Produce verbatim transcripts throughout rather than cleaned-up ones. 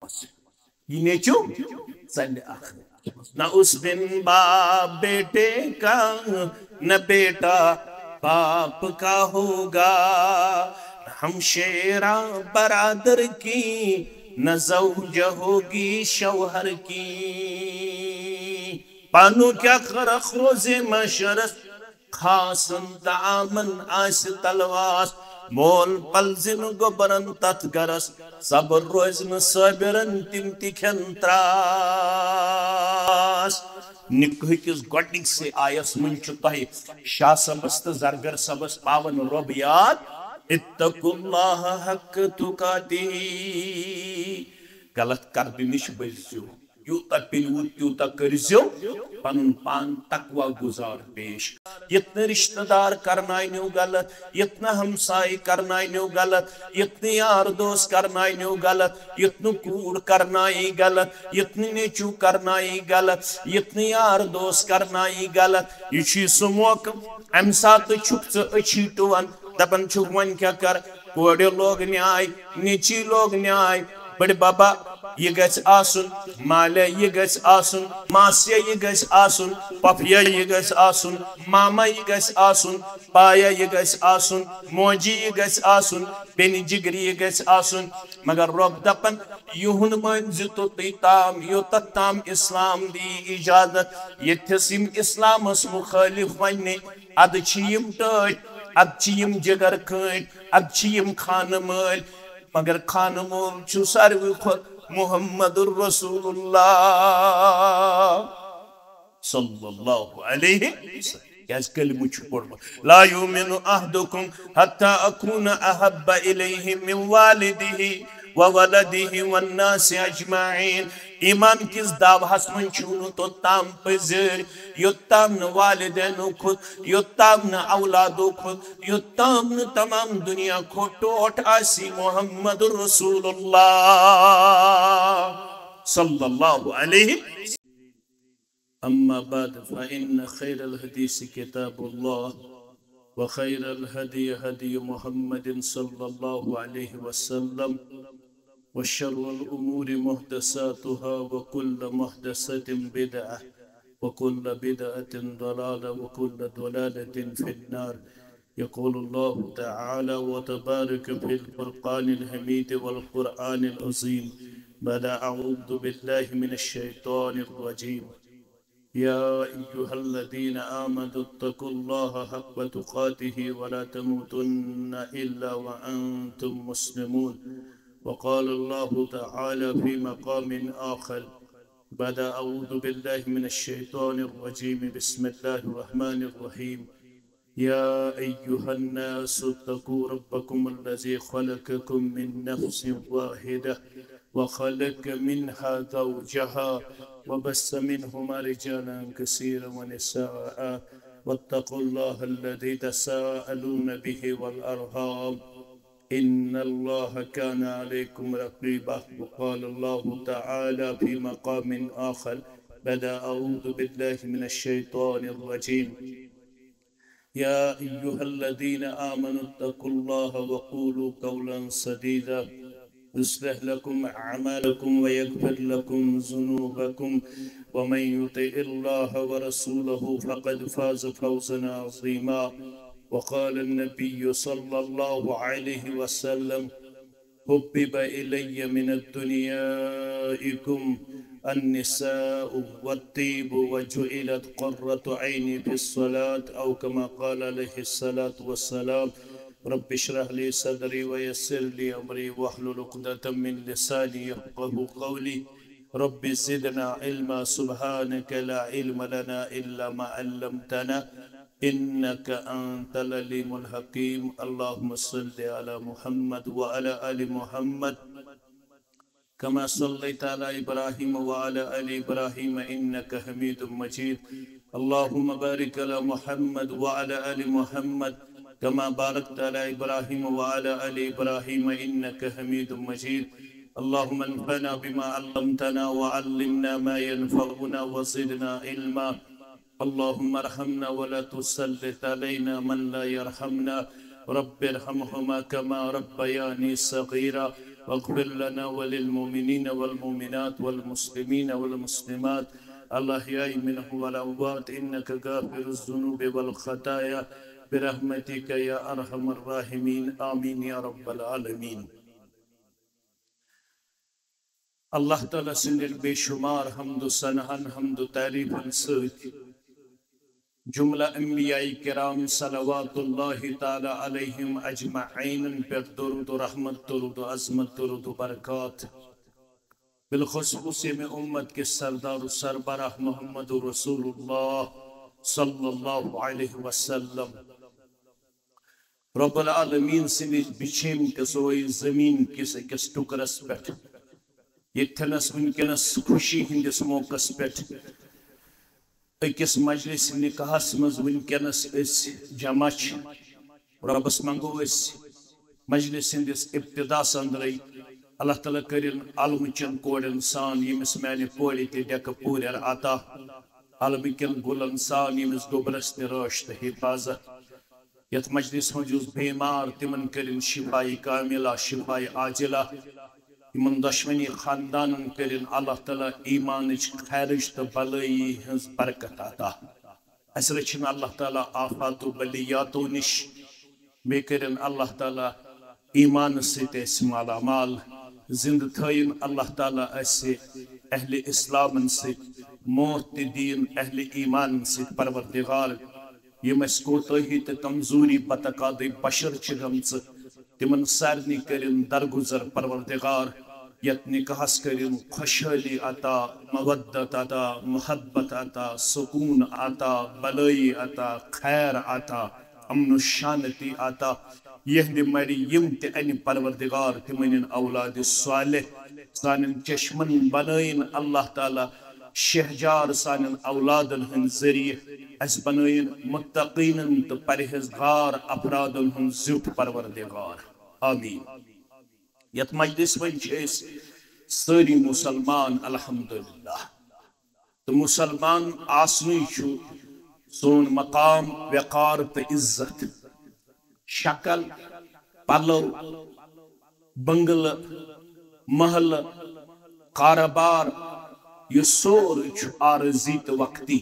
ये नेचू चल न उस दिन बाप बेटे का न बेटा बाप का होगा, हम शेरा बरादर की न ज़ौज होगी शौहर की। पानो क्या खरख रोजे मशरस खासन दामन आस तलवास, मोल पलजिन गोबरन तथ गरस सब रोजन सबरन तिम तिखन त्रास। निकाह किस गोडिक से आयस मन तह शाह सबस तो जरगर सबस पावन रब याद, इत्तकुल्लाह हक तुकातिही, गलत कर निश बचो, यूता पिलू त्यूता करजो पन पान तकवा गुजार पेश। यत्न रिश्तेदार करनाइनो गलत, यत्न हमसाय करनाइनो गलत, यत्न यार दोस्त करनाइनो गलत, यत्न कूड़ करनाई गलत, यत्न नेचू करनाई गलत, यत्न यार दोस्त करनाई गलत। यह सह मौक अम सात छुप अच्छी टुवन दपन छुप वन क्या कर, कोड़े लोग न्याय नीची लोग न्याय, बड़े बाबा यह गछ आसुन, माले यह गछ आसुन, मासिया यह गछ आसुन, पफिया यह गछ आसुन, मामा यह गछ आसुन, पाया यह गछ आसुन, मोजी यह गछ आसुन, बेनी जिगरी यह गछ आसुन। मगर रब दपन युहुन मंज तो ताम योतत ताम इस्लाम दी इजाजत, यथस यम इस्लामस मुखालिफ वन्ने अद यम टट, अद यम जिगर खट, अद यम खान मल, मगर खान मोल छु सारवी खुद मुहम्मदुर रसूलुल्लाह सल्लल्लाहु अलैहि वसल्लम। ला युमिनु अहदुकुम हत्ता अकूना अहब्बा इलैहि मिन वालिदिही व वलदिही वन्नासि अजमाइन। ईमान किस दावहस मन छूनु तो ताम पजर, योत्ताम न वालिदैन खुद, योत्ताम न औलादो खुद, योत्ताम न तमाम दुनिया को टोट आसी मुहम्मदुर रसूलुल्लाह सल्लल्लाहु अलैहि वसल्लम। अम्मा बाद फ़इन्न खैरल हदीस किताबुल्लाह व खैरल हदी हदी मुहम्मदिन सल्लल्लाहु अलैहि वसल्लम व शर्रुल उमूरि मुहदसातुहा व कुल्ल मुहदसतिन बिदअह व कुल्ल बिदअतिन दलाला व कुल्ल दलालतिन फिन्नार। यक़ूलुल्लाहु तआला व तबारक फ़िल फ़ुरक़ानिल हमीद वल क़ुरआनिल अज़ीम। बदा अऊज़ु बिल्लाहि मिनश शैतानिर रजीम। या अय्युहल्लज़ीना आमनु इत्तक़ुल्लाहा हक़्क़ तुक़ातिही व ला तमूतुन्ना इल्ला व अंतुम मुस्लिमून। वक़ाल अल्लाहु तआला फ़ी मक़ामिन आख़र बदा अऊज़ु बिल्लाहि मिनश शैतानिर रजीम। बिस्मिल्लाहिर रहमानिर रहीम। या अय्युहन नासु इत्तक़ू रब्बकुमुल्लज़ी ख़लक़कुम मिन नफ़्सिन वाहिदा व ख़लक़ मिन्हा ज़ौजहा व बस्स मिन्हुमा रिजालन कसीरन व निसाअ वत्तक़ुल्लाहल्लज़ी तसाअलून बिही वल अर्हाम इन्नल्लाहा काना अलैकुम रक़ीबा। वक़ाल अल्लाहु तआला फ़ी मक़ामिन आख़र बदा अऊज़ु बिल्लाहि मिनश शैतानिर रजीम। या अय्युहल्लज़ीना आमनु इत्तक़ुल्लाहा व क़ूलू क़ौलन सदीदा युस्लिह लकुम अअमालकुम व यग़फ़िर लकुम ज़ुनूबकुम व मन युतिइल्लाहा व रसूलहु फ़क़द फ़ाज़ फ़ौज़न अज़ीमा। वक़ाल अन्नबिय्यु सल्लल्लाहु अलैहि वसल्लम हुब्बिबा इलय्य मिनद्दुनियाइकुम अन्निसाउ वत्तीबु व जुइलत क़ुर्रतु ऐनी फ़िस्सलात औ कमा क़ाल अलैहिस्सलातु वस्सलाम। रब्बि इश्रह ली सदरी व यस्सिर ली अमरी वहलुल उक़दतम मिन लिसानी यफ़क़हू क़ौली। रब्बि ज़िदना इल्मा सुब्हानक ला इल्म लना इल्ला मा अल्लमतना इन्नका अंतल अलीमुल हकीम। अल्लाहुम्मा सल्लि अला मुहम्मद व अला आलि मुहम्मद कमा सल्लैता अला इब्राहीम व अला आलि इब्राहीम इन्नका हमीदुम मजीद। अल्लाहुम्मा बारिक अला मुहम्मद व अला आलि मुहम्मद कमा बारकता अला इब्राहीम व अला आलि इब्राहीम इन्नका हमीदुम मजीद। अल्लाहुम्मा अन्फ़अना बिमा अल्लमतना व अल्लिमना मा यनफ़अुना व ज़िदना इल्मा। अल्लाहुम्मा अर्हमना व ला तुसल्लित अलैना मन ला यरहमना। रब्बिरहमहुमा कमा रब्बयानी सग़ीरा। वग़फ़िर लना वलिलमुमिनीन वलमुमिनात वलमुस्लिमीन वलमुस्लिमात अल-अहयाइ मिनहुम वल अमवात इन्नका गाफ़िरुज़ ज़ुनूबि वल ख़ताया बिरहमतिका या अरहमर राहिमीन आमीन या रब्बल आलमीन। अल्लाह ताला सिंदिल बेशुमार हम्दु सनहन हम्दु तारीफन सत जुमला अंबियाई किराम सलवातुल्लाहि ताला अलैहिम अजमईन पर दुरूद रहमत दुरूद अज़मत दुरूद बरकत बिलखुसूस में उम्मत के सरदार सरबराह मोहम्मद रसूलुल्लाह सल्लल्लाहु अलैहि वसल्लम रब्बुल आलमीन सिंदिस बिछेम के सोई जमीन किस किस टुकरस पेट यथनस वनकनस खुशी हिंदिस मौकस पेट अकिस मजलिस निकाहस मज वनकनस जमा रबस मंगो मजलिस हिंदिस इब्तिदास अंदर अल्लाह ताला करिन अलमचन कोड़न सान यमिस मैंने कोड़ी ते डेक पूर अता अलमिकन गुलन सान यमिस गोबरस ते रश ते हिफाजत यथ मजलिस मौजूद बीमार तिमन करिन शिफाई कामिला शिफाई आजिला इमन दुश्मनी खानदान करिन अल्लाह ताला ईमान खैरिश तो भलाई हंस बरकत अता अस रचिन अल्लाह ताला आफातु बलियातु निश बे करिन अल्लाह ताला ईमान सत माला माल जिंद थयन अल्लाह ताला असे अहले इस्लाम सत मौत दीन अहले ईमान सत परवरदिगार यम कोताही तो कमजोरी बतकाद बशर गमच तिमन सारनी करिन दरगुजर परवरदिगार यत निकाहस करिन खुशहाली अता मवद्दत अता मोहब्बत अता सुकून अता भलाई अता खैर अता अमन शांति अता यहद मरी यम ते अन परवरदिगार तिमन औलाद सालिह सान चश्मन बनाइन अल्लाह ताला शहजार सान औलादन हन जरिए अस बनाइन मुत्तकीन तो परहेजगार अफरादन हन जुट परवरदिगार आमीन। यत मजलिस वन सारी मुसलमान अल्हम्दुलिल्लाह तो मुसलमान आसनी सोन मकाम वकार तो इज्जत शक्ल पलव बंगल महल कारोबार यह सोर आरजी तो वक्ती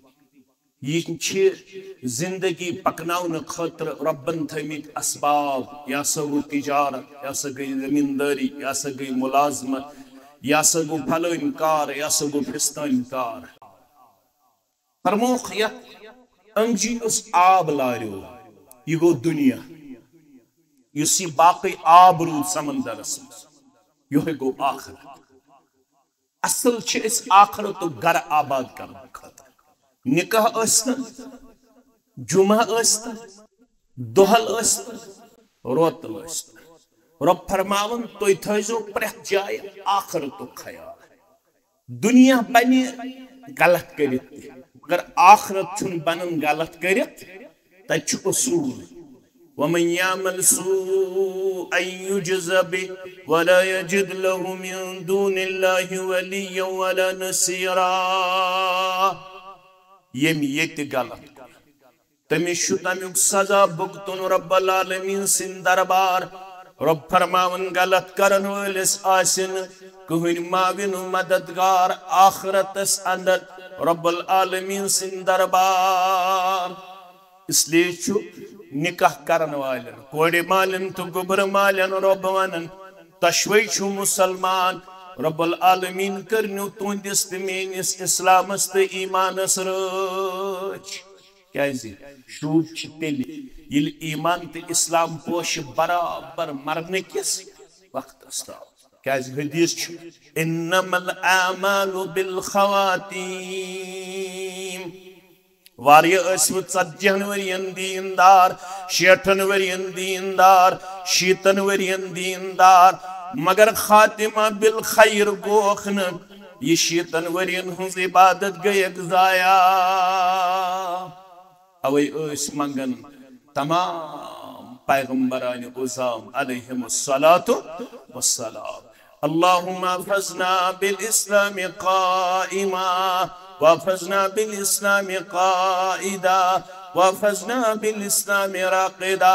यह जिंदगी पकनाउन खतर रब्बन थमित असबाब या सगु तिजारत या सगई जमींदारी या सगई मुलाजमत या सगु फलन कार या सगु फिस्तान कार फरमोख या अंजी उस आब लारियो यह गो दुनिया युसी बाकी आब रूद समंदरस यह गो आखिरत असल छे इस आखिरत तो घर आबाद करने खतर निकाह अस्तन जुमा अस्तन दोहल अस्तन रोतल अस्तन रब फरमावन तो थो प्रेथ जाय आखिरत तो ख्याल दुनिया बन गलत कर अगर आखिरत छुन बनन गलत कर तत उसूल वमन यामल सूअन युजज़ बिहि वला यजिद लहु मिन दूनिल्लाहि वलिय्यन वला नसीरा यम यत गलत तमिश तमुक सजा भुगतुन रब्बुल आलमीन सिन दरबार रब फरमावन गलत करन वलिस आसिन कहन माविन मददगार आखिरतस अंदर रब्बुल आलमीन सिन दरबार इसलिए छु निकाह करन वालन कोड़े मालन तो गुबर मालन रब वनन तशवै छु मुसलमान रब्बुल आलमीन करनु तुंदिस तमेनिस इस्लामस ते ईमानस रच क्याजी शूब छ तेली यिल ईमान ते इस्लाम पोश बराबर मरने किस वक्त अस्ता क्याजी हदीस छ इन्नमल आमालु बिल खवातीम वारिय अस्वत सज्जन वरियन दीनदार शेठन वरियन दीनदार शीतन वरियन दीनदार मगर खातिमा बिल खैर गोखन ये शीतन वरियन हुज इबादत गए जाया अवै अस मंगन तमाम पैगंबरान उज़ाम अलैहिमुस्सलातु वस्सलाम अल्लाहुम्मा फज़ना बिल इस्लाम क़ाइमा वफ़ज़ना बिल इस्लाम क़ाइदा वफ़ज़ना बिल इस्लाम राक़िदा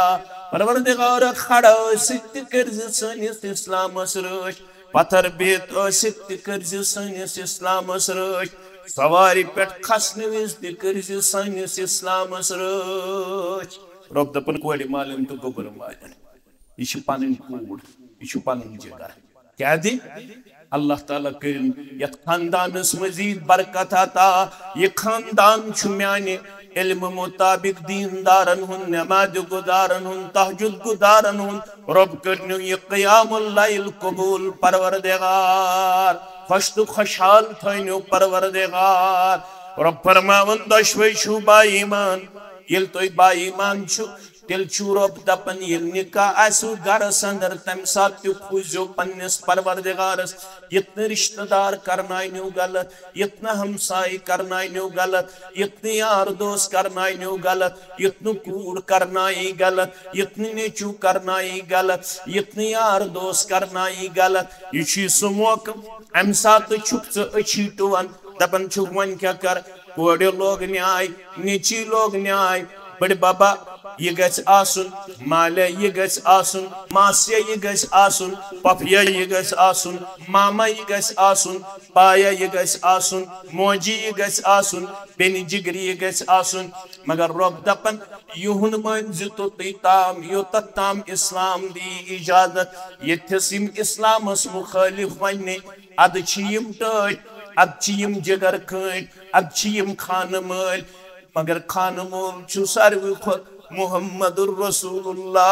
परवरदिगार खड़ा सित कर्ज सनिस इस्लामस रच पत्थर बेत सित कर्ज सनिस इस्लामस रच सवारी पे खसन विज कर्ज सनिस इस्लामस रच रब दपन कोड़ मालन तो गोबर मालन यह पन कूड़ यह पन जगह क्या दी अल्लाह ताला कर यथ खानदानस मजीद बरकत अता यह खानदान माने इल्म मुताबिक दीनदारन हुन नमाज गुदारन हुन तहज्जुद गुदारन हुन रब करनु यह क़यामुल लैल कबूल परवरदिगार खुश तो खुशहाल थैनु परवरदिगार रब फरमावन दशवे छु बा ईमान येल तोय बा ईमान छु तिल छु रब दपन ये निकाह आसु गरस अंदर तम साथ तु खुजो पन्नस परवरदिगारस इतने रिश्तेदार करनाइनु गलत इतना हमसाई करनाइनु गलत इतने यार दोस्त करनाइनु गलत इतनु कूड़ करनाई गलत इतने नेचू करनाई गलत इतने यार दोस्त करनाई गलत ये सुमोक अम साथ छुप अच्छी टुवन दपन छु वन क्या कर कोड़े लोग न्याय नीची लोग न्याय बड़े बाबा यह गछ आसुन माले यह गछ आसुन मासिया यह गछ आसुन पफिया यह गछ आसुन मामा यह गछ आसुन पाया यह गछ आसुन मोजी यह गछ आसुन बेनी जिगरी यह गछ आसुन मगर रब दपन युहुन मंज तो ताम यो ताम इस्लाम दी इजाजत यथिम इस्लामस मुखालिफ वने अद छिम टट अद छिम जगर खट अद छिम खान मल मगर खान मोल छु सारवी खुद मुहम्मदुर रसूलुल्लाह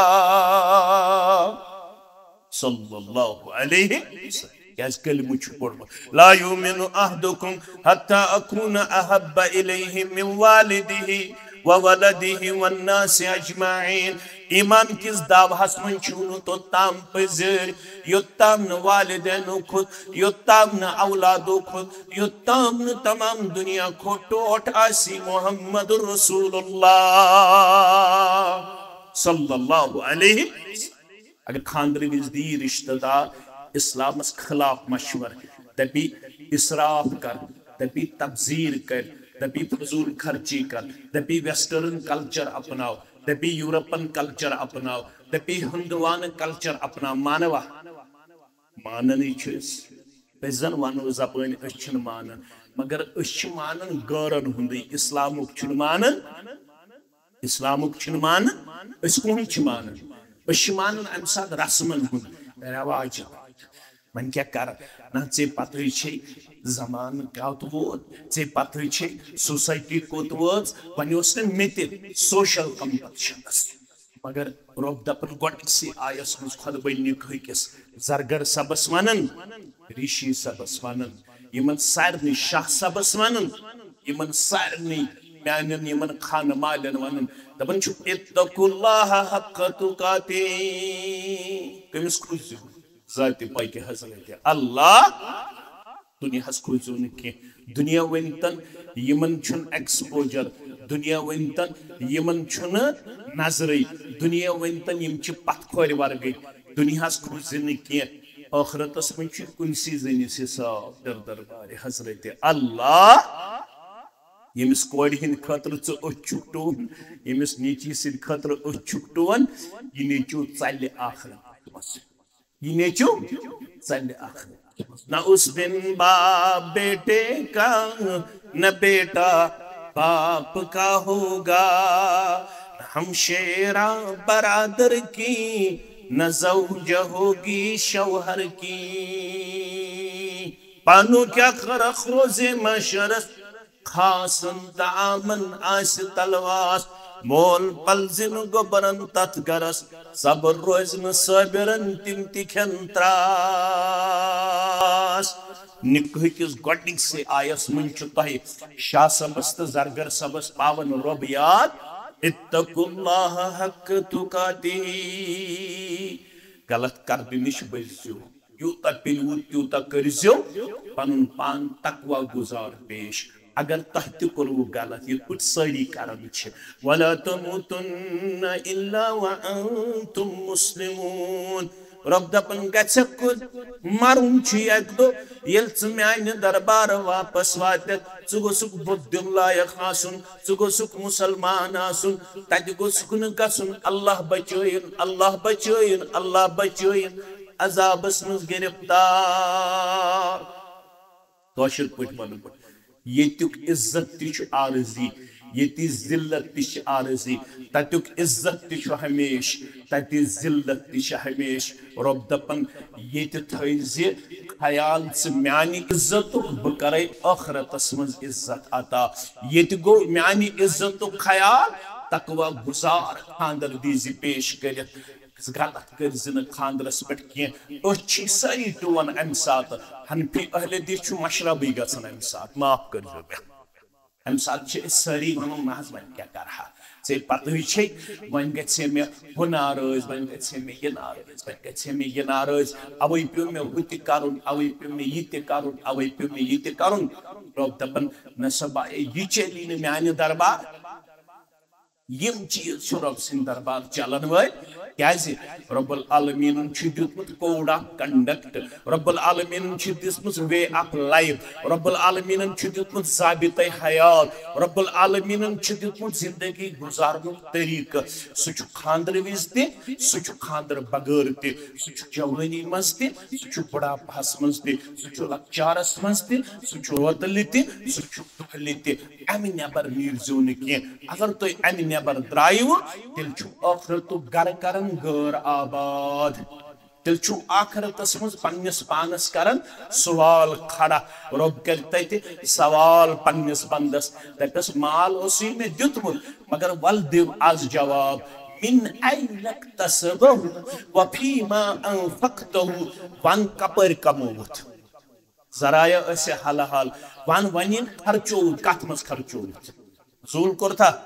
सल्लल्लाहु अलैहि वसल्लम कलिमु छु पढ़ब ला युमिनु अहदुकुम हत्ता अकुना अहब्बा इलैहि मिन वालिदिही व वलदिही वन्नास अजमाइन ईमान किस दावहस मन छुनु तो ताम पजर योत्ताम न वालिदैन खुद योत्ताम न औलादो खुद योत्ताम न तमाम दुनिया को टोट आसी मुहम्मदुर रसूलुल्लाह सल्लल्लाहु अलैहि अगर खानदर विज दी रिश्तेदार इस्लामस खिलाफ मशवर दपी इसराफ कर दपी तब्जीर कर दपी फजूल खर्ची कर दपी वेस्टर्न कल्चर अपनाओ दपी यूरोपन कल्चर अपनाओ दपी हिंदुवान कल्चर अपनाओ मानवा मानन जन वनो जबान मानन मगर मानन गौरन हुंद इस्लामुक मानन इस्लामुक मानन कौन मानन मानन अम सात रस्मन हुंद रवाज वन क्या कर ना ऐ पत जमान कत वोत ऐ पत सोसाइटी कोत वोत वन मे सोशल कम्पटिशनस मगर रब दपन गोडसे आयस मज खुद बनिस जरगर सबस वनन ऋषि सबस वनन यमन सारनी शाह सबस वनन यमन सारनी म्यानन यमन खान मालन वनन दपन छु इत्तकुल्लाह हक्क तुकाती कमिस खुजु जाति पाई के हजरत अल्लाह दुनिया हस खुजु न के दुनिया वनतन यमन छुन एक्सपोजर दुनिया वनतन यमन छुन नजरी दुनिया वनतन यम छ पथखोर वर्ग दुनिया हस खुजु न के आखिरतस में छ कुनसी जनिस हिसाब दर दरबार हजरत अल्लाह यमिस कोड़ हिंद खतर च अचुकटोन यमिस नीची सिद खतर अचुकटोन ये नेचु चल आखिरत ये नेचु चल आखिरत न उस दिन बाप बेटे का न बेटा बाप का होगा हम शेरा बरादर की न ज़ौज होगी शौहर की पानो क्या खरख रोजे मशरस खासन दामन आस तलवास मोल पलजिन गोबरन तत्गरस सबर रोजन सबरन तिम तिखन त्रास निकहिस गोटिक से आयस मन छु तहि शाह सबस त जरगर सबस पावन रब याद इत्तकुल्लाह हक तुकाती गलत कर निश बजो यूता पिलू त्यूता करजो पनुन पान तकवा गुजार पेश अगर तह तु गलत ये कुछ सारी कारण वला तमुतुन्न इल्ला व अंतुम मुस्लिमून रब दपन गु मरुन एक दो ये मान दरबार वापस वात च गोसुक बुद्धिम लायक आसन च गोसुक मुसलमान आसन तत गोसुक गसन अल्लाह बचोइन अल्लाह बचोइन अल्लाह बचोइन अजाबस मज गिरफ्तार कौशल पट वन येतुक इज्जत ति आरजी ये जिल्लत ति आरजी तत्युक इज्जत ति हमेश तत जिल्लत ति हमेश रब दपन ये थी ख्याल मानी इज्जत बह कर आखरतस मज इज्जत अता ये गो मानी इज्जत ख्याल तकवा गुजार खानदर दीज पेश कर गलत कर खानदरस पे कह सारी टुवन अम सात हनफी अहले दिस मशरबी गन अम सात माफ कर अम सात सारी वन महज वन क्या कर ऐ पते वन गे मे हु नाराज वन गे मे यह नाराज वन गे मे यह नाराज अवे पे मे हु कर अवे पे मे यह कर अवे पे मे यह कर रब दपन नसबा यह चली न माने दरबार यम चीज रब सिंह दरबार चलन वल क्या रब्बुल आलमीन दितमुत कोड ऑफ कंडक्ट रब्बुल आलमीन दितमुत वे ऑफ लाइफ रब्बुल आलमीन दितमुत ज़ाबित हयात रब्बुल आलमीन दितमुत जिंदगी गुजारनुक तरीक सह खानदर विज त सह खानदर बगैर त सह जवानी मज त बुढ़ापस मज त लकचारस मज त रोतल तह दुहल तमि नबर नीरजो न अगर तुम अमि नबर द्रायु तेल आखरत गर कर गैर आबाद तेल आखरतस मज पन्नस पानस करन सवाल खड़ा रब कर तत सवाल पन्नस बंदस दपस माल मे दितमुत मगर वल दिव आज जवाब मिन ऐन इक्तसबहु व फीमा अनफक्तहु वन कपर कमोत जराया ऐसे हाल हाल वन वन खर्चो कत मज खर्चो जूल कोर था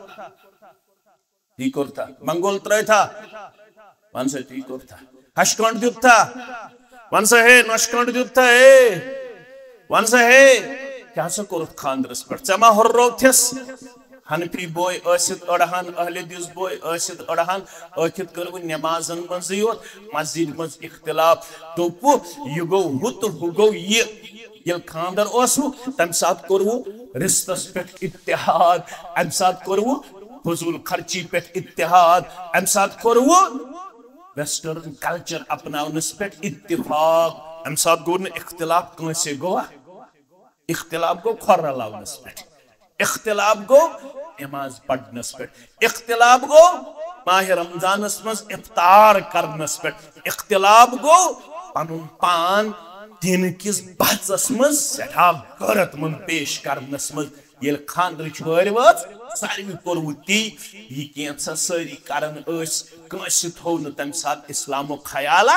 ती कोर था मंगोल त्रय था वन से ती कोर था हशकंड दुत था वन से है नशकंड दुत था ए वन से है क्या से कोर खानदरस पर चमा हर्रोथस हनफी बोय असित अड़हान अहले दिस बोय असित अड़हान अखित कर नमाजन मज योत मस्जिद मज इख्तिलाफ दोपु यह गो हु तो हु गो ये ये खानदर तम सात कोरवु रिश्तस पे इत्तेहाद अम सात कोरवु फजूल खर्ची पे इत्तेहाद अम सात कोरवु वेस्टर्न कल्चर अपनावनस पे इत्तिफाक अम सात गो न इख्तिलाफ कंसे गोवा इख्तिलाफ गो खर्रा लावनस पे इख्तिलाफ गो नमाज पढ़नस पे इख्तिलाफ गो माह रमजानस मज इफ्तार करनस पे इख्तिलाफ गो पनुन पान दिन किस बचस मज सठा गरत मन पेश करनस मज ये खानदर वर वाज सारी कोरवु ती यह कैसा सारी करन कंस थो न तम सात इस्लामो ख्याला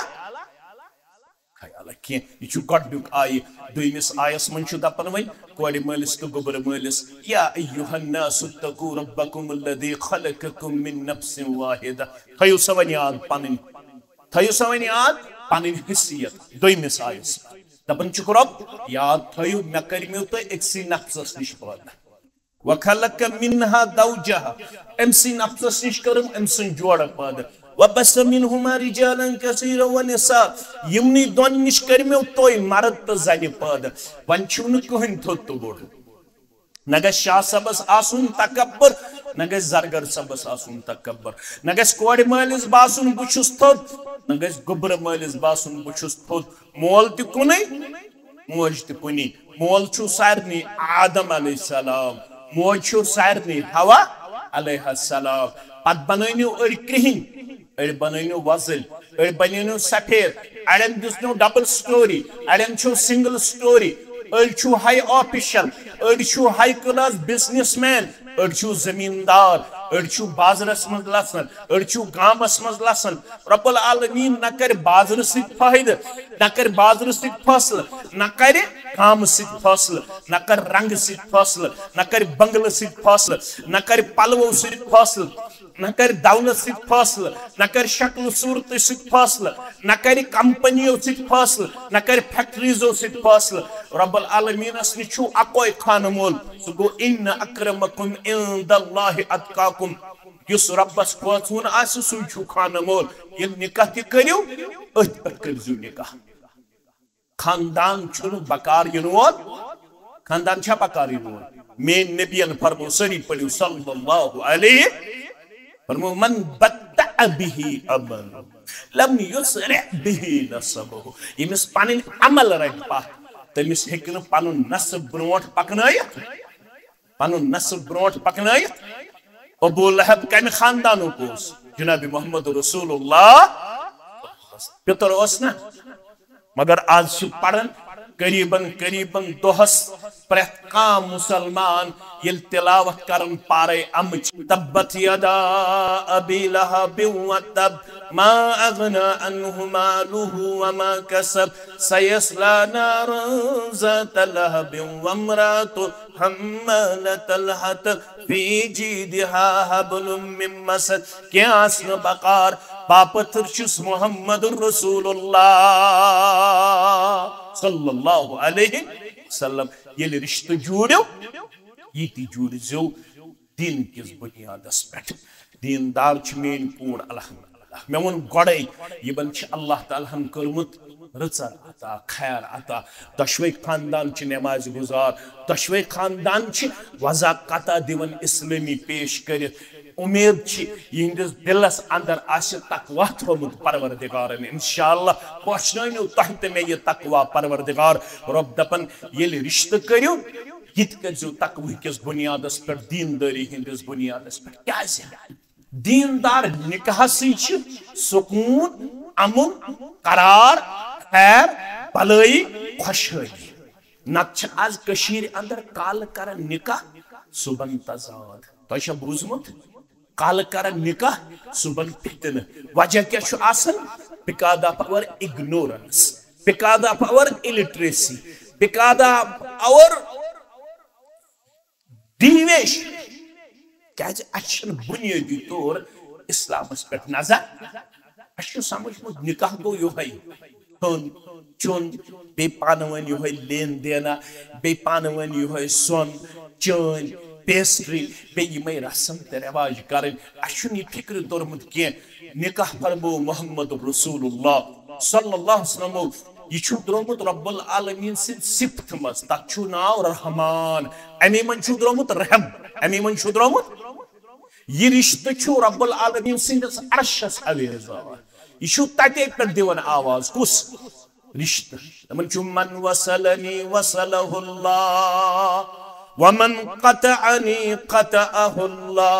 ख्याला कह यह गोडुक आय दुमिस आयस मन दपन वन कोड़ मलिस तो गोबर मलिस या अय्युहन्नासु तकू रब्बकुम अल्लज़ी खलककुम मिन नफ्सिन वाहिदा थयो सवन याद पन थयो सवन याद पन हिस्सियत दुमिस आयस दपन रब याद थो मे कर्मो तो अक्सी नफ्सस नश पैदा वखलक मिन्हा दौजहा अमसी नफ्सस नश करम अम सुन जोड़ पैदा वबस मिनहुमा रिजालन कसीरा व निसा यमनी दोन नश कर्मो तो मर्द तो जन पैदा वन छुन कहन थोत तो बोड़ न गस शाह सबस आसुन तकब्बर न गस जरगर सबस आसुन तकब्बर न गस कोड़ मालिस बासुन बुछुस थोत न गस गोबर मालिस बासुन बुछुस थोत मोल त कुनै मोज त कुनी मोल छु सारनी आदम अलैहिस्सलाम मोज छु सारनी हवा अलैहिस्सलाम पत बनैनु अड़ क्रिहिन अड़ बनैनु वजल अड़ बनैनु सफेद अड़न दिसनु डबल स्टोरी अड़न छु सिंगल स्टोरी अड़ छु हाई ऑफिशियल अड़ छु हाई क्लास बिजनेसमैन अड़ छु जमींदार अड़ छु बाजरस मज लसन अड़ छु गामस मज लसन रब्बुल आलमीन न कर बाजर सित फायदा न कर बाजर सित फसल न कर काम सित फसल न कर रंग सित फसल न कर बंगल सित फसल न कर पलवो सित फसल न कर दौलत सित फसल न कर शक्ल सूरत सित फसल न कर कंपनियों सित फसल न कर फैक्ट्रीजो सित फसल रब्बुल आलमीन छु अकोय खान मोल सो गो इन अक्रमकुम इंदल्लाहि अतकाकुम युस रब्बस खोचुन आसि सु छु खान मोल ये निकाह ते करियो अथ पर करजु निकाह खानदान छुन बकार यनोल खानदान छा बकार यनोल मेन नबियन फरमो सरी पढ़ियो सल्लल्लाहु अलैहि फरमो मन बत्ता बिही अमल लम युसरि बिही नसबहु यमिस पनिन अमल रट पा तमिस हेकन पनुन नसब ब्रोट पकनायत पनुन नसब ब्रोट पकनायत अबू लहब कम खानदान कोस जनाब मोहम्मद रसूलुल्लाह पितर ओस ना मगर आज पढ़न करीबन करीबन दोहस प्रत काम मुसलमान ये तिलावत करन पारे अमच तब्बत यदा अबी लहब व तब मा अगना अन्हु मालुहु व मा कसब सयस्ला नारन ज़ात लहब व इम्रातु हम्मालतल हतब फी जीदिहा हब्लुम मिन मसद क्या आसन बकार बापथर छुस मोहम्मद रसूलुल्लाह सल्लल्लाहु अलैहि वसल्लम ये रिश्ते जोड़ो ये जोड़ो दीन किस बुनियादस पे दीनदार मेन कून अल्हम्दुलिल्लाह मे वो गड़े यमन अल्लाह ताला कर्मुत रचर अता खैर अता दशवे खानदान नमाज गुजार दशवे खानदान वज़ाक़ता दिवन इस्लामी पेश कर उम्मीद यहंदिस दिलस अंदर आसि तकवा थोमुत परवरदिगारन इंशाअल्लाह पहुंचनो तह ते मे ये तकवा परवरदिगार रब दपन ये रिश्ते करियो यत करो तकवा किस बुनियादस पे दीनदारी हंदिस बुनियादस पे क्या दीनदार निकाह सुकून अमुन करार खैर भलाई खुशहाली नत आज कशीर अंदर काल कर निकाह सुबन तजाद तो बूजमुत काल कर निकाह सुबन फितन वजह क्या because of our ignorance because of our illiteracy because of our deviation क्या बुनियादी तौर इस्लामस पे नजर अस समझमुत निकाह गो योहै खन चुन बे पानवन योहै लेन देना बे पानवन योहै सोन चन पेस्ट्री बे यिमै रसम ते रिवाज करन अस ये फिक्र तोरमुत के निकाह फरमो मोहम्मद रसूलुल्लाह सल्लल्लाहु अलैहि वसल्लम यह द्रोमुत रब्बुल आलमीन सिंद सिफत मज तथ नाव रहमान अमे मन द्रोमुत रहम अमे मन द्रोमुत यह रिश्ते रब्बुल आलमीन सिंदस अर्शस अवेज यह तते पे दिवन आवाज कुस रिश्ते मन वसलनी वसलहुल्लाह वमन क़तअनी क़तअहुल्लाह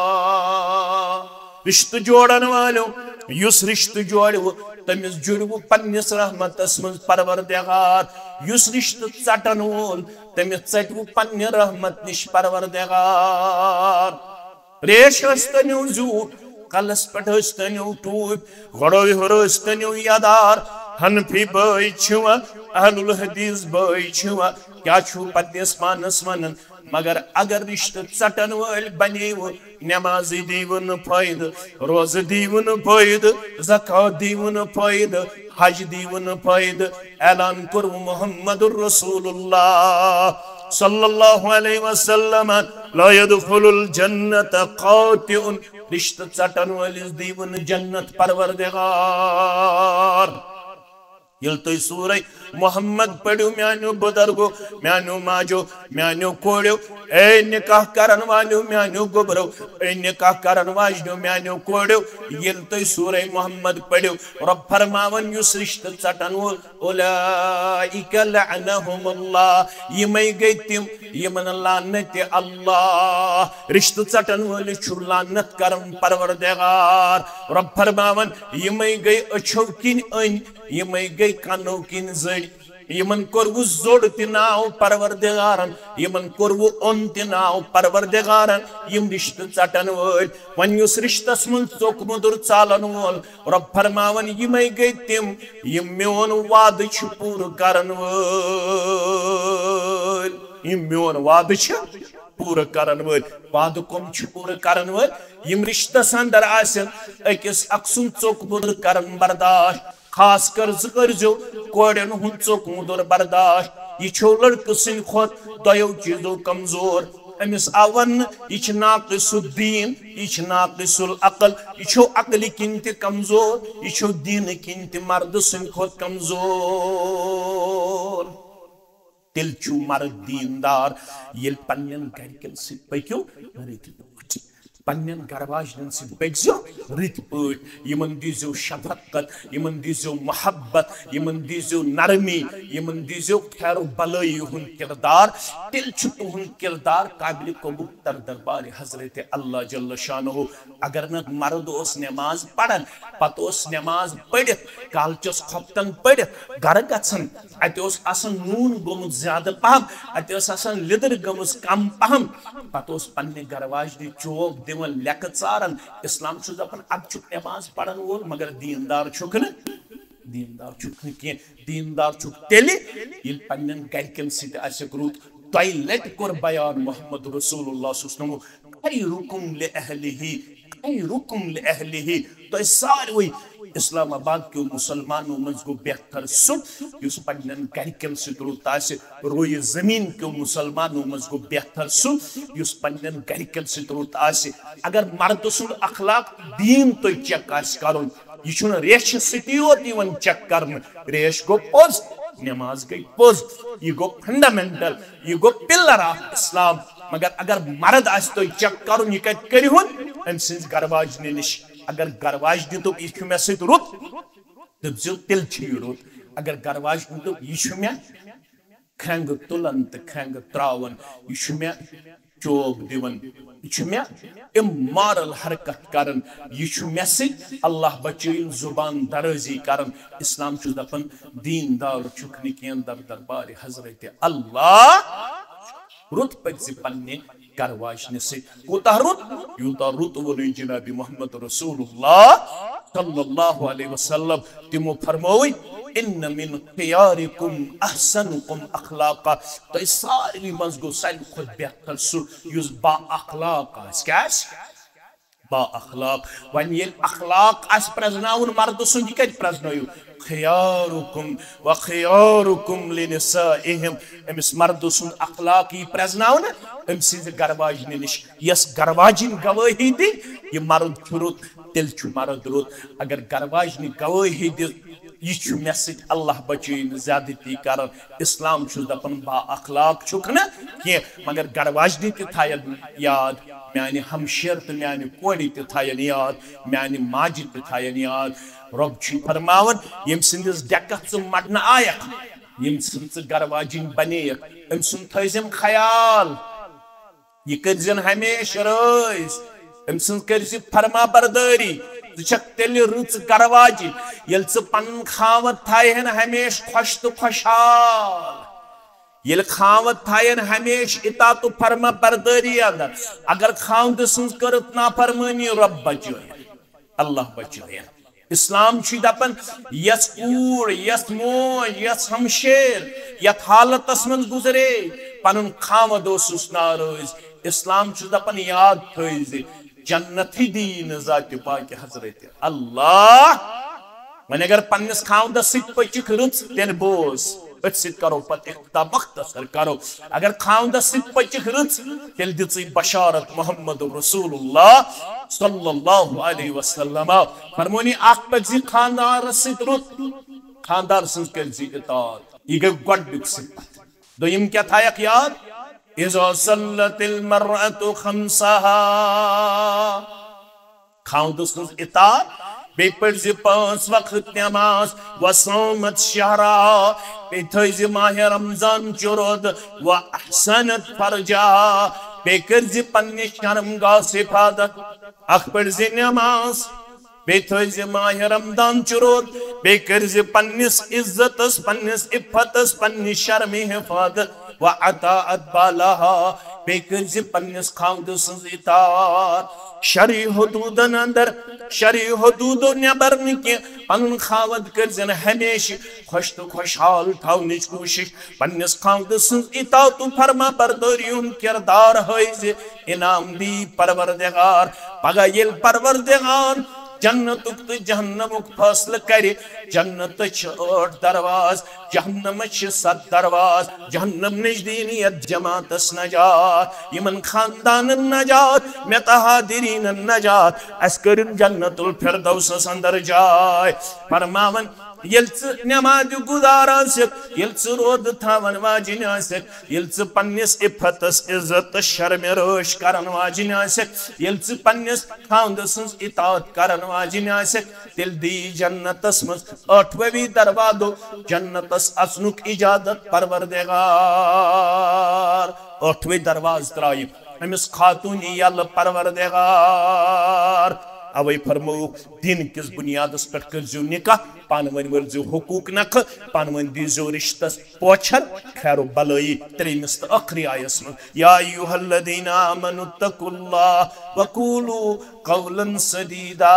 रिश्ते जोड़न वालो युस रिश्ते जोड़ो तमिस जुड़व पन्निस रहमतस मज परवरदिगार युस रिश्ते चटन वोल तमिस चटव पन्नि रहमत निश परवरदिगार रेश तनो जूट कलस पे तनो टूप गड़ो हर तनो यदार हनफी बई छुआ अहलुल हदीस बई छुआ क्या छु पन्निस पानस वनन मगर अगर रिश्ते चटन वल बनेव नमाज दीवन फायद रोज दीवन फायद ज़कात दीवन फायद हज दीवन फायद ऐलान कर मोहम्मद रसूलुल्लाह सल्लल्लाहु अलैहि वसल्लम ला यदखुलुल जन्नत क़ातिउन रिश्ते चटन वलिस दीवन जन्नत परवरदिगार ये तुम सूरह मोहम्मद पढ़ो म्यानो बुजुर्गो म्यानो माजो म्यानो कोड़ो ए निकाह करन वालो म्यानो गोबरो ए निकाह करन वाजनो म्यानो कोड़ो ये तुम सूरह मोहम्मद पढ़ो रब फरमावन युस रिश्ते चटन वो उलाइका लअनहुमुल्लाह यिमै गई तिम यमन लानत अल्लाह रिश्ते चटन वाले छु लानत करन परवरदिगार रब फरमावन यिमै गई अछो किन अन यिमै गई कानो किन जड़ यमन कोरवु जोड़ तिनाव परवरदिगारन यमन कोरवु ओन तिनाव परवरदिगारन यम रिश्ते चटन वोल वन युस रिश्तस मन चोक मुदुर चालन वोल रब फरमावन यिमै गई तिम यम म्योन वाद छु पूर करन वोल यम म्योन वाद छु पूर करन वोल वाद कम छु पूर करन वोल यम रिश्तस अंदर आसन अकिस अक्सुन चोक मुदुर करन बर्दाश्त खास कर जो कोड़न हुन चोक मुदुर बर्दाश्त यह छो लड़क सिंद खोत दयो चीजों कमजोर अमिस आवन यह नाक़िसुद्दीन यह नाक़िसुल अक़ल यह अक़ल किन त कमजोर यह दीन किन त मर्द सं खोत कमजोर तिल छु मर्द दीनदार ये पन्न गरकन सि पक्यो रित पट पन्न गरवाजन सि पक्यो रित पट यमन दीजो शफकत यमन दीजो मोहब्बत यमन दीजो नरमी यमन दीजो खैर भलाई हुन किरदार तिल छु तुहन किरदार काबिल कबूल तर दरबार हजरत अल्लाह जल्ल शानहु अगर न मर्द ओस नमाज पढ़न पत ओस नमाज पढ़ित कालचस खपतन पढ़ित घर गछन अत ओस आसन नून गोमुत ज्यादा पहम अत ओस आसन लिदर गमुस कम पहम पत ओस पन्ने गरवाजनी चोक दिवन लेक चारन इस्लाम छु दपन अब छु नमाज पढ़न वोल मगर दीनदार छुक न दीनदार छुक न के दीनदार छुक तेली ये पन्नन गरकन सित आसक रूत तय लट कोर बयान मोहम्मद रसूलुल्लाह सल्लल्लाहु अलैहि वसल्लम खैरुकुम लिअहलिही खैरुकुम लिअहलिही तो सारे इस्लामाबाद के मुसलमानों मज गो बेहतर सु युस पन्नन गरकन सित रूत आसे रोय जमीन के मुसलमानों मज गो बेहतर सु युस पन्नन गरकन सित रूत आसे अगर मर्द सुन अखलाक दीन तो चेक आस करुन यह छुन रेश सिटी योत यवन चेक करन रेश गो पोज नमाज गई पोज यह गो फंडामेंटल यह गो पिलर ऑफ इस्लाम मगर अगर मर्द आस तो चेक करुन यह कत करिहुन अम सिंज गरवाजने निश अगर गरवाज दितो यह मे सत रुत दपजो तिल छु रुत अगर गरवाज दितो यह मे खंग तुलन तो खंग त्रावन यह मे चोक दिवन यह मे इमोरल हरकत करन यह मे सत अल्लाह बचैन जुबान दराजी करन इस्लाम छु दपन दीनदार छुक न दर दरबार हजरत अल्लाह रुत पज पन्ने गरवाजने से कोता रुत यूता रुत वोल जनाब मोहम्मद रसूलुल्लाह सल्लल्लाहु अलैहि वसल्लम तिमो फरमाई इन मिन खियारिकुम अहसनुकुम अखलाका तो सारी मज गो सारी खुद बेहतर सु युस बा अखलाक आस कैस बा अखलाक वन ये अखलाक आस प्रजनाउन मर्द सुन कत प्रजनायु खियारुकुम व खियारुकुम लिनिसाइहिम अमिस मर्द सुन अखलाक यह प्रजनाउन अम सिंज गरवाजने निश यस गरवाजिन गवाही दी ये मर्द रुत तिल छु मर्द रुत अगर गरवाजने गवाही दी यह मे सत अल्लाह बचैन ज्यादती कर इस्लाम छु दपन बा अखलाक छुक न के मगर गरवाजने त थायन याद म्यानि हमशेर तो म्यानि कोड़ी त थायन याद म्यानि माजि त थायन याद रब छु फरमावन यम सिंदिस डेकत मटन आयक यम सिंस गरवाजिन बनेयक अम सुन थैजम ख्याल यह करजन हमेशा रज अम सुन करज फरमा बरदारी तेल रुच गरवाजिन ये पन खावत थायन हमेश खुश तो खुशहाल ये खावत थायन हमेश इता तो फरमा बरदारी अंदर अगर खावत सुन करत नाफरमानी रब बचोय अल्लाह बचोय इस्लाम छु दपन यस कूर यस मोज यस हमशेर यथ हालतस मन गुजरे पन खावत ओसुस नारोज इस्लाम छु दपन याद थोइज जन्नत ही दीन जात पाक हजरत अल्लाह वन अगर पन्नस खावदस सित पचिक रुच तेन बोस अत सित करो पत इख्ता मख्तसर करो अगर खावदस सित पचिक रुच तेल दिछि बशारत मोहम्मद रसूलुल्लाह सल्लल्लाहु अलैहि वसल्लम फरमोनी आख पजि खानदार सित रुत खानदार सित करजि इतात यह गड सित दोयम क्या थायक याद इज़ा सल्लतिल मरअतु खम्सहा खावदस इतात बे पढ़ पांच वक्त नमाज व सौमत शहरा बे थज माह रमजान चुरोद व अहसनत फरजा बे कर पन्ने शर्मगाह हिफाजत अख पढ़ नमाज बे थज माह रमजान चुरोद बे कर पन्निस इज्जतस पन्निस इफ्फतस पन्नि शर्म हिफाजत व अताअत बालाहा बे कर पन्निस खावदस इतात शरी हदूदन अंदर शरी हदूद नबर के पन खावद कर हमेशा खुश तो खुशहाल थवन कोशिश पन्निस खावद इतात फरमा बरदारी किरदार हज इनाम दी परवरदिगार पगह ये परवरदिगार जन्नतुक तो जहन्नमुक फैसला करे जन्नत ठ दरवाज जहन्नम सत दरवाज जहन्नम नजदीनियत जमातस नजात यमन खानदान नजात मेतहादिरीन नजात अस करिन जन्नतुल फिरदौस अंदर जाय फरमावन येल नमाज गुजार येल रोद थावन वाजिन येल पन्निस इफतस इज्जत शर्म रोश करन वाजिन येल पन्निस खांद सन्स इतात करन वाजिन तिल दी जन्नतस मज अठववी दरवादो जन्नतस असनुक इजाजत परवरदिगार अठवे दरवाज त्राई अमिस खातून यल परवरदिगार अवै फरमो दिन किस बुनियादस पर कर्जो निकाह पान वन वर्जो हुकूक नख पान वन दीजो रिश्तस पोछर खैरो बलई त्रेमिस तो आखिरी आयस में या अय्युहल्लज़ीना आमनु तकुल्लाह वकूलू कौलन सदीदा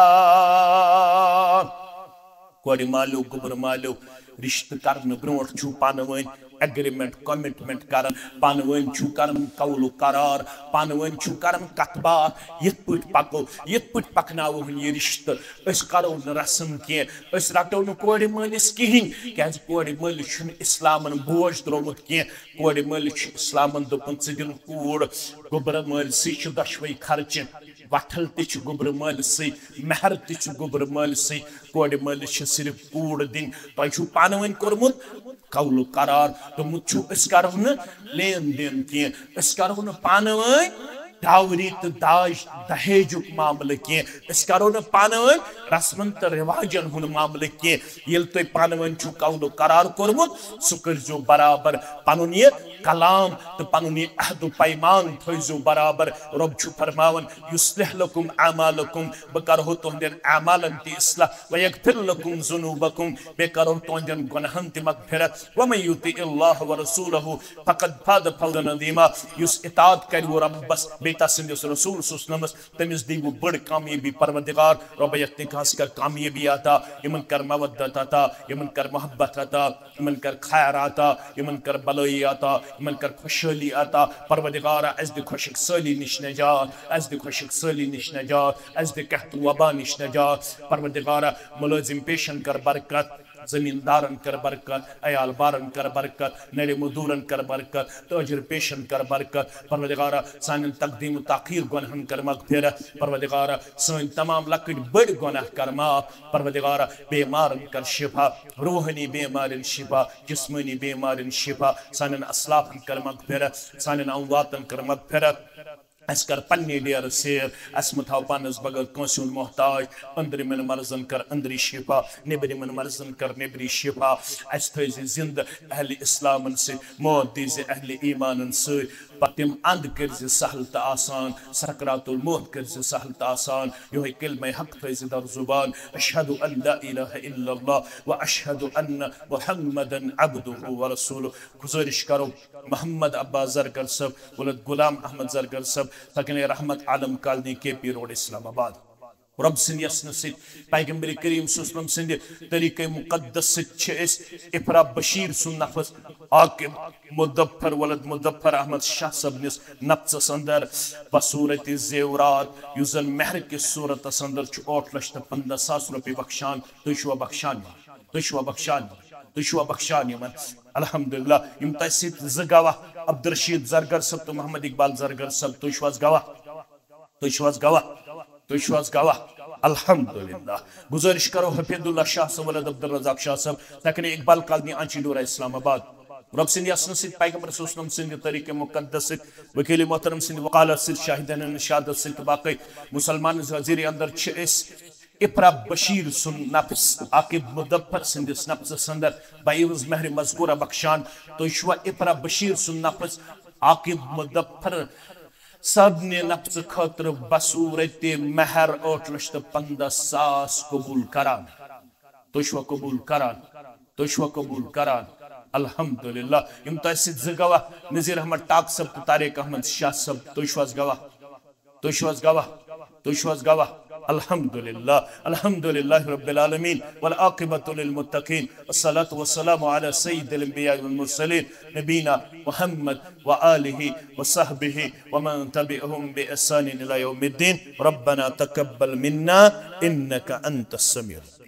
कोरि मालो गुबर मालो रिश्त करन ब्रोट छु पान वन एग्रीमेंट कमिटमेंट कर पान वन छु करन कौल करार पान वन छु करन कतबा यत पट पको यत पट पकनावो ये रिश्त अस करो न रस्म के अस रटो न कोरि मलिस किहिन क्याज कोरि मलिस छु इस्लामन बोझ द्रोमुत के कोरि मलिस छु इस्लामन दोपन दिन कूड़ गोबर मलिस छु दशवई खर्च वठल तु गुबर मलिस महर तु गुबर मलिस कोरि मलिस सिर्फ कूड़ दिन तुम पान वन कोर्मुत कौल करार दोमुत अस करो न लेन देन की अस करो न पान वन डावरी तो दाज दहेजुक मामले के अस करो न पान वन रस्मन तो रिवाजन हुन मामले के येल तो पान वन छु कौल करार कोर्मुत सु करजो बराबर पनुन ये कलाम तो पनुन ये अहद पैमान थोइजो बराबर रब छु फरमावन युस्लिह लकुम अमालकुम बकरहो तोहदन अमालन ति इस्लाह व यगफिर लकुम जुनूबकुम बेकरो तोहदन गुनाहन ति मगफिरत व मन युति अल्लाह व रसूलहु फकद फाद फौजन अज़ीमा युस इताअत कर वो रब बस बेटा सिंदस रसूल सुसनमस तमिस दी वो बड़ कामयाबी परवरदिगार रब यत्ते खास कर कामयाबी आता यमन कर मवद्दत आता यमन कर मोहब्बत आता यमन कर खैर आता यमन कर बलई आता यमन कर खुशहाली आता परवरदिगार अज दे खुशक सली निश नजात अज दे खुशक सली निश नजात अज दे कहत वबा निश नजात परवरदिगार मुलाजिम पेशन कर बरकत जमींदारन कर बरकत अयाल बारन कर बरकत नरे मजदूरन कर बरकत ताजिर पेशन कर बरकत परवरदिगार सान तकदीम ताखीर गुनाहन कर मगफिरत परवरदिगार सान तमाम लकड़ बड़ गुनाह कर माफ परवरदिगार बीमारन कर शिफा रूहानी बीमारन शिफा जिस्मानी बीमारन शिफा सान असलाफन कर मगफिरत सान अमवातन कर मगफिरत अस कर पन्ने डेर सेर अस मथाव पानस बगल कंसून मोहताज अंदरिमन मर्जन कर अंदरी शिफा नेबरिमन मर्जन कर नेबरी शिफा अस थैजे जिंद अहल इस्लामन से मौत दीजे अहल ईमानन से पतिम अंद कर सहल तो आसान सकरातुल मौत कर सहल तो आसान यो कलमे हक थैजे दर जुबान अशहदु अन ला इलाहा इल्लल्लाह व अशहदु अन्न मुहम्मदन अब्दुहु व रसूलुहु गुजारिश करो मोहम्मद अब्बास जरगर साहब वलद गुलाम अहमद जरगर साहब तकने Rehmat Alam colony K P road Islamabad रब सिंद यसन सिद पैगंबर करीम सल्लल्लाहु अलैहि वसल्लम तरीके मुकद्दस सिद इफरा बशीर सुन नफस आकिब मुदफ्फर वलद मुदफ्फर अहमद शाह सबनिस नफ्स अंदर बसूरत जेवरात युजन महर की सूरत अंदर छु आठ लाख पंद्रह सास रुपये बख्शान तुशवा बख्शान तुशवा बख्शान तुशवा बख्शान यमन अल्हम्दुलिल्लाह यम तसित ज गवाह अब्दुल रशीद जरगर सब तो मोहम्मद इकबाल जरगर सब तुशवास गवाह तुशवास गवाह तुशवास गवाह अल्हम्दुलिल्लाह गुजारिश करो हफीजुल्लाह शाह साहब वलद अब्दुल रज़ाक शाह साहब तकने इकबाल कॉलोनी आंचीडोरा इस्लामाबाद रब सिंद यसन सिद पैगंबर सल्लल्लाहु अलैहि वसल्लम सिंद तरीके मुकद्दस सिद वकील मोहतरम सिंद वकालत सिद शाहिदन शहादत सिद बाकी मुसलमान वजीर अंदर छिस इफरा बशीर सुन नफ्स आकिब मुदफ्फर सिंदिस नफ्स अंदर बाइवज महर मज़कूरा बख्शान तो इशवा इफरा बशीर सुन नफ्स आकिब मुदफ्फर सब ने नफ्स खतर बसूरत महर आठ लाख पंद्रह सास कबूल करान तो इशवा कबूल करान तो इशवा कबूल करान अल्हम्दुलिल्लाह यम तसिद ज गवाह नज़ीर अहमद टाक सब तो तारिक अहमद शाह सब तो इशवास गवाह तो इशवास गवाह तो इशवास गवाह अल्हम्दुलिल्लाह अल्हम्दुलिल्लाहि रब्बिल आलमीन वल आक़िबतु लिल मुत्तक़ीन अस्सलातु वस्सलामु अला सय्यिदिल अंबिया वल मुरसलीन नबीना मुहम्मद व आलिहि व सहबिहि व मन तबिअहुम बि ihसान इला यौमिद्दीन रब्बना तक़ब्बल मिन्ना इन्नका अंतस समीउल